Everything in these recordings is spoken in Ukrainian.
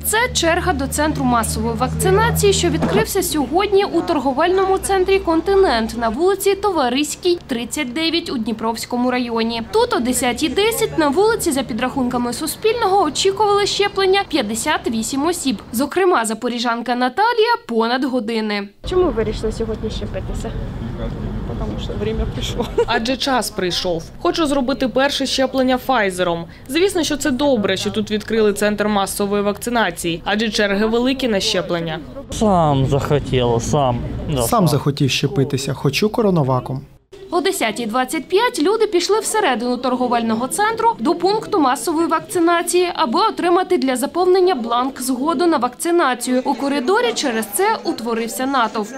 Це черга до центру масової вакцинації, що відкрився сьогодні у торговельному центрі «Континент» на вулиці Товариській, 39 у Дніпровському районі. Тут о 10:10 на вулиці, за підрахунками Суспільного, очікували щеплення 58 осіб. Зокрема, запоріжанка Наталія – понад години. Чому ви вирішили сьогодні щепитися? Тому що время прийшло. Адже час прийшов. Хочу зробити перше щеплення Файзером. Звісно, що це добре, що тут відкрили центр масової вакцинації, адже черги великі на щеплення. Сам захотів, сам захотів щепитися, хочу коронаваком. О 10:25 люди пішли всередину торговельного центру до пункту масової вакцинації, аби отримати для заповнення бланк згоду на вакцинацію. У коридорі через це утворився натовп.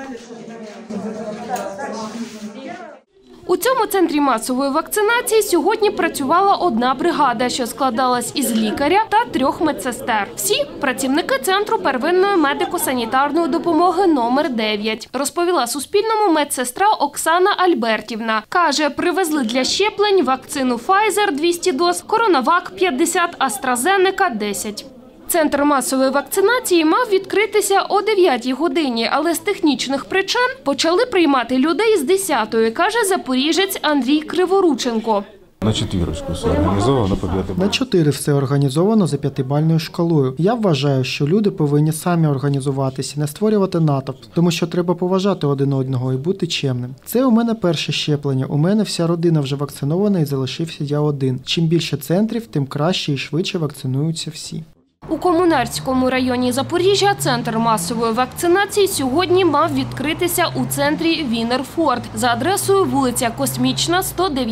У цьому центрі масової вакцинації сьогодні працювала одна бригада, що складалась із лікаря та 3 медсестер. Всі – працівники Центру первинної медико-санітарної допомоги номер 9, розповіла Суспільному медсестра Оксана Альбертівна. Каже, привезли для щеплень вакцину Pfizer 200 доз, Коронавак 50, AstraZeneca 10. Центр масової вакцинації мав відкритися о 9-й годині, але з технічних причин почали приймати людей з 10-ї, каже запоріжець Андрій Криворученко. На 4 все організовано по 5 балах. На 4 все організовано за 5-бальною шкалою. Я вважаю, що люди повинні самі організуватися, не створювати натовп, тому що треба поважати один одного і бути чемним. Це у мене перше щеплення, у мене вся родина вже вакцинована і залишився я один. Чим більше центрів, тим краще і швидше вакцинуються всі. У Комунарському районі Запоріжжя центр масової вакцинації сьогодні мав відкритися у центрі Вінер-Форд за адресою вулиця Космічна,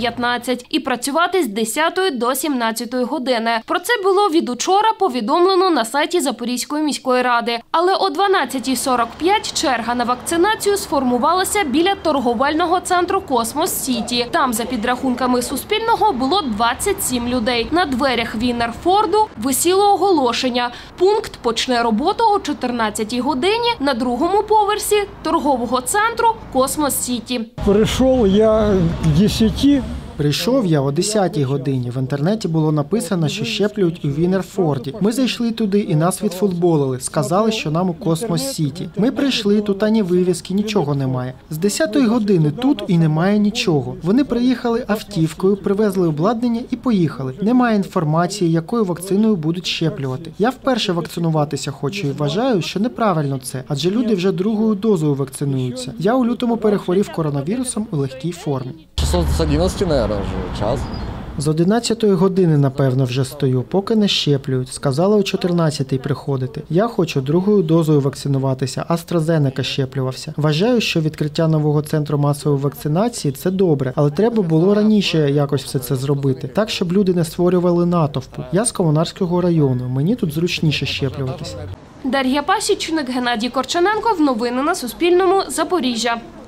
119 і працювати з 10 до 17 години. Про це було від учора повідомлено на сайті Запорізької міської ради. Але о 12:45 черга на вакцинацію сформувалася біля торговельного центру Космос Сіті. Там, за підрахунками Суспільного, було 27 людей. На дверях Вінер-Форду висіло оголошення. Пункт почне роботу о 14-й годині на 2-му поверсі торгового центру Космос Сіті. Прийшов я к 10. Прийшов я о 10-й годині. В інтернеті було написано, що щеплюють у Вінер-Форді. Ми зайшли туди і нас відфутболили. Сказали, що нам у Космос-Сіті. Ми прийшли, тут ані вивіски, нічого немає. З 10-ї години тут і немає нічого. Вони приїхали автівкою, привезли обладнання і поїхали. Немає інформації, якою вакциною будуть щеплювати. Я вперше вакцинуватися хочу і вважаю, що неправильно це, адже люди вже 2-ю дозою вакцинуються. Я у лютому перехворів коронавірусом у легкій формі. Часов з 11, мабуть, вже час. З 11-ї години, напевно, вже стою, поки не щеплюють. Сказали о 14-й приходити. Я хочу 2-ю дозою вакцинуватися, AstraZeneca щеплювався. Вважаю, що відкриття нового центру масової вакцинації – це добре, але треба було раніше якось все це зробити, так, щоб люди не створювали натовпу. Я з Комунарського району, мені тут зручніше щеплюватися. Дар'я Пасічник, Геннадій Корчененко. Новини на Суспільному. Запоріжжя.